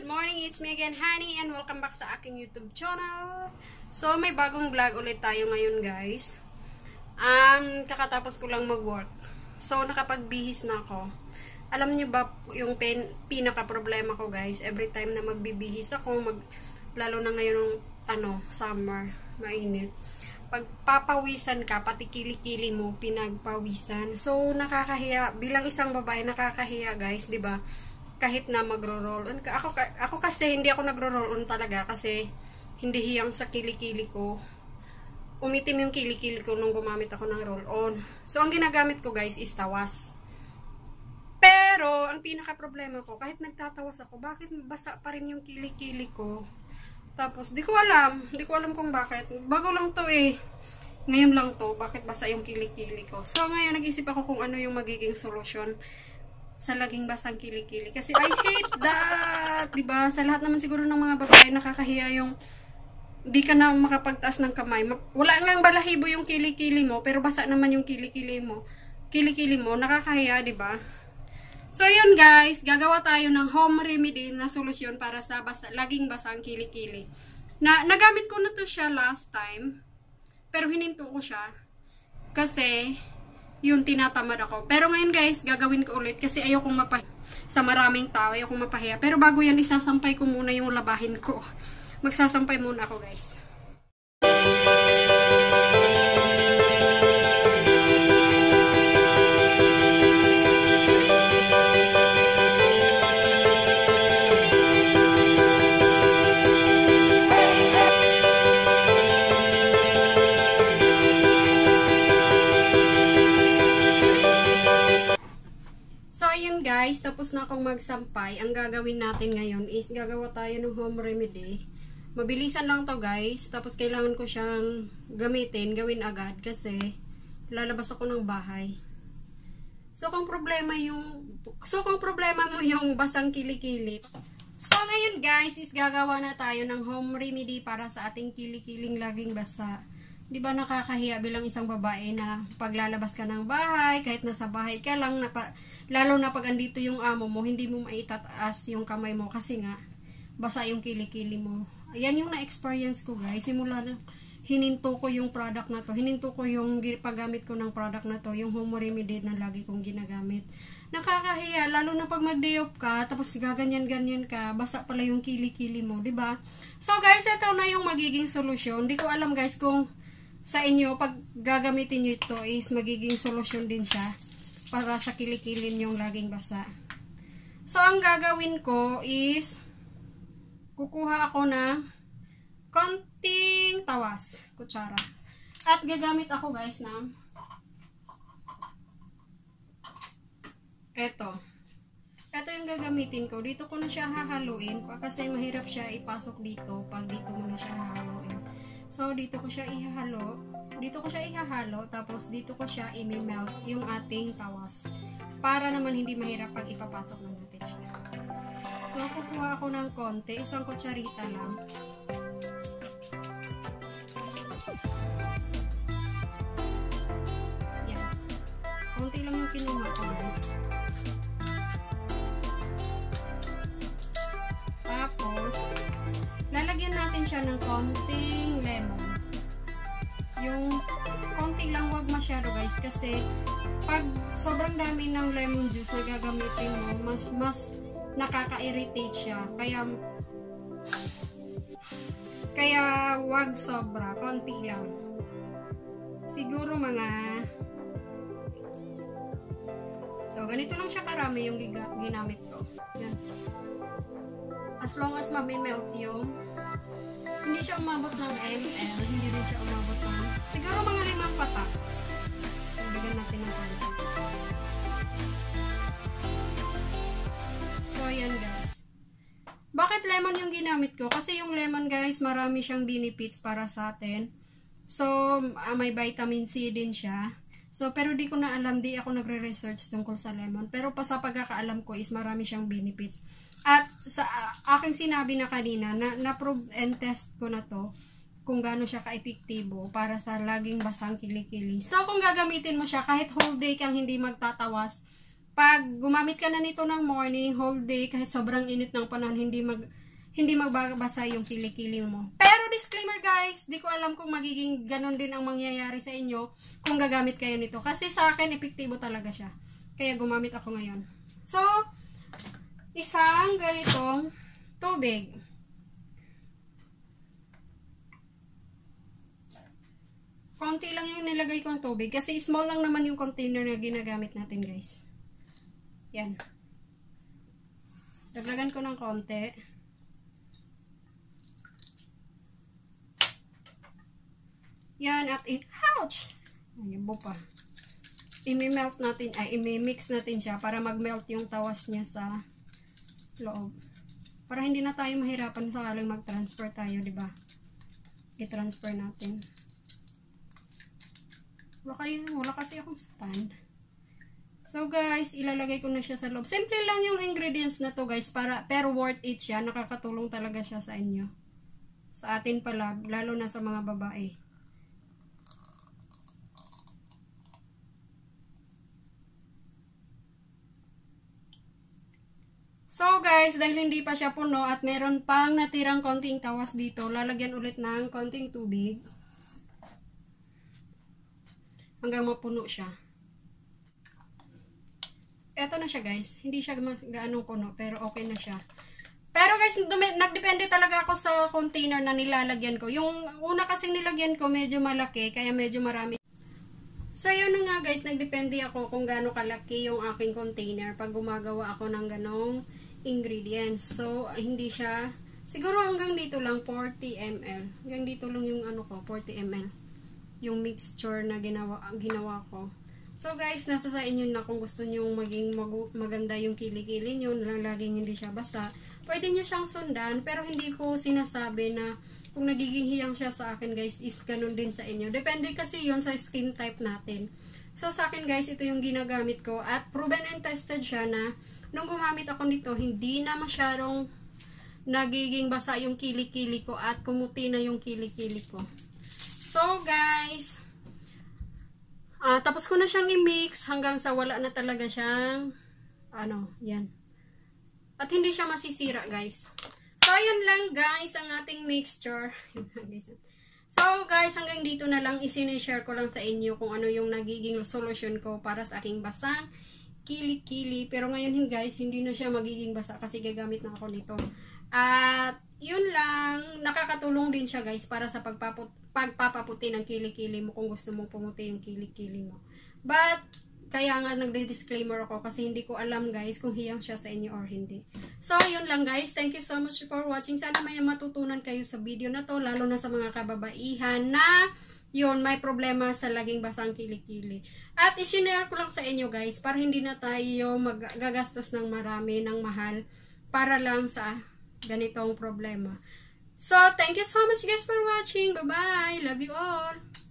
Good morning, it's me again, Honey, and welcome back sa aking YouTube channel. So, may bagong vlog ulit tayo ngayon, guys. Kakatapos ko lang mag-work. So, nakapagbihis na ako. Alam niyo ba yung pinaka-problema ko, guys? Every time na magbibihis ako, lalo na ngayon summer, mainit. Pag papawisan ka, pati kilikili mo, pinagpawisan. So, nakakahiya. Bilang isang babae, nakakahiya, guys, 'di ba? Kahit na magro-roll on. Ako kasi, hindi ako nagro-roll on talaga kasi hindi hiyang sa kilikili ko. Umitim yung kilikili ko nung gumamit ako ng roll-on. So, ang ginagamit ko, guys, is tawas. Pero, ang pinaka-problema ko, kahit nagtatawas ako, bakit basa pa rin yung kilikili ko? Tapos, di ko alam kung bakit. Bago lang to eh. Ngayon lang to, bakit basa yung kilikili ko. So, ngayon, nag-isip ako kung ano yung magiging solusyon sa laging basang kilikili. Kasi, I hate that! Diba? Sa lahat naman siguro ng mga babae, nakakahiya yung di ka na makapagtaas ng kamay. Wala nang balahibo yung kilikili mo, pero basa naman yung kilikili mo. Nakakahiya, diba? So, yun guys, gagawa tayo ng home remedy na solusyon para sa laging basang kilikili. Nagamit ko na to siya last time, pero hininto ko siya kasi yun tinatamad ako. Pero ngayon guys, gagawin ko ulit kasi ayokong mapahiya sa maraming tao, ayokong mapahiya. Pero bago yan, isasampay ko muna yung labahin ko. Magsasampay muna ako guys. Guys, tapos na akong magsampay. Ang gagawin natin ngayon is gagawa tayo ng home remedy. Mabilisan lang to guys. Tapos kailangan ko siyang gawin agad kasi lalabas ako ng bahay. So kung problema mo yung basang kilikili. So ngayon guys is gagawa na tayo ng home remedy para sa ating kilikiling laging basa. Di ba nakakahiya bilang isang babae na paglalabas ka ng bahay, kahit nasa bahay ka lang, lalo na pag andito yung amo mo, hindi mo maitataas yung kamay mo kasi nga, basa yung kilikili mo. Ayan yung na-experience ko guys, simula na hininto ko yung product na to, hininto ko yung paggamit ko ng product na to, yung home remedy na lagi kong ginagamit. Nakakahiya, lalo na pag mag-day off ka, tapos gaganyan-ganyan ka, basa pala yung kilikili mo, di ba? So guys, ito na yung magiging solusyon. Hindi ko alam guys kung sa inyo, pag gagamitin nyo ito is magiging solusyon din siya para sa kilikilin yung laging basa. So, ang gagawin ko is kukuha ako ng konting tawas, kutsara. At gagamit ako guys ng ito yung gagamitin ko. Dito ko na siya hahaluin kasi mahirap siya ipasok dito pag dito mo na siya hahaluin. So, dito ko siya ihahalo, tapos dito ko siya i-melt yung ating tawas. Para naman hindi mahirap pag ipapasok na natin siya. So, kukuha ako ng konti, isang kutsarita lang. Yan. Konti lang yung kinuha ko, guys. Tapos, lalagyan natin siya ng konting lemon. Yung konti lang, wag masyado guys, kasi pag sobrang dami ng lemon juice na gagamitin mo, mas nakaka-irritate siya. Kaya wag sobra, konti lang. Siguro so ganito lang siya karami yung ginamit ko. Yan. As long as mabimelt yung hindi siya umabot ng ml, hindi rin siya umabot ng siguro mga 5 patak. Bigyan natin ng konti. So, ayan guys. Bakit lemon yung ginamit ko? Kasi yung lemon guys, marami siyang benefits para sa atin. So, may vitamin C din siya. So, pero di ko na alam, di ako nagre-research tungkol sa lemon. Pero sa pagkakaalam ko is marami siyang benefits. At sa aking sinabi na kanina, na-prove and test ko na to kung gaano siya ka-epektibo para sa laging basang kilikili. So, kung gagamitin mo siya, kahit whole day kang hindi magtatawas, pag gumamit ka na nito ng morning, whole day, kahit sobrang init ng panahon, hindi magbabasa yung kilikili mo. Pero disclaimer guys, di ko alam kung magiging ganun din ang mangyayari sa inyo kung gagamit kayo nito. Kasi sa akin, epektibo talaga siya. Kaya gumamit ako ngayon. So, isang ganitong tubig. Konti lang yung nilagay kong tubig. Kasi small lang naman yung container na ginagamit natin guys. Yan. Dagdagan ko ng konti. Yan at ouch! Ayun pa. I-melt natin, i-mix natin siya para mag-melt yung tawas niya sa loob. Para hindi na tayo mahirapan sakaling mag-transfer tayo, di ba? I-transfer natin. Wala kasi akong stand. So guys, ilalagay ko na siya sa loob. Simple lang yung ingredients na to guys, pero worth it siya. Nakakatulong talaga siya sa inyo. Sa atin pala, lalo na sa mga babae. So guys, dahil hindi pa siya puno at meron pang natirang konting tawas dito, lalagyan ulit ng konting tubig. Hanggang mapuno siya. Eto na siya guys. Hindi siya gaano puno, pero okay na siya. Pero guys, nagdepende talaga ako sa container na nilalagyan ko. Yung una kasing nilagyan ko medyo malaki, kaya medyo marami. So yun na nga guys, nagdepende ako kung gaano kalaki yung aking container pag gumagawa ako ng ganong ingredients. So hindi siya, siguro hanggang dito lang 40 ml. Hanggang dito lang yung ano ko, 40 ml. Yung mixture na ginawa ko. So guys, nasa sa inyo na kung gusto nyo maging maganda yung kilikili nyo, laging hindi siya basa. Pwede nyo siyang sundan, pero hindi ko sinasabi na kung nagiging hiyang siya sa akin guys, is ganun din sa inyo. Depende kasi yon sa skin type natin. So sa akin guys, ito yung ginagamit ko at proven and tested siya na nung gumamit ako nito, hindi na masyadong nagiging basa yung kilikili ko at pumuti na yung kilikili ko. So guys, tapos ko na siyang i-mix hanggang sa wala na talaga siyang, yan. At hindi siya masisira, guys. So, yun lang, guys, ang ating mixture. So, guys, hanggang dito na lang, isinishare ko lang sa inyo kung ano yung nagiging solution ko para sa aking basang kilikili. Pero ngayon, guys, hindi na siya magiging basa kasi gagamit na ako nito. At, yun lang, nakakatulong din siya, guys, para sa pagpapaputi ng kilikili mo kung gusto mong pumuti yung kilikili mo. But, kaya nga nagdi-disclaimer ako kasi hindi ko alam guys kung hiyang siya sa inyo or hindi. So, yun lang guys. Thank you so much for watching. Sana may matutunan kayo sa video na to, lalo na sa mga kababaihan na yun, may problema sa laging basang kilikili. At isinare ko lang sa inyo guys para hindi na tayo magagastos ng marami, ng mahal para lang sa ganitong problema. So, thank you so much guys for watching. Bye-bye. Love you all.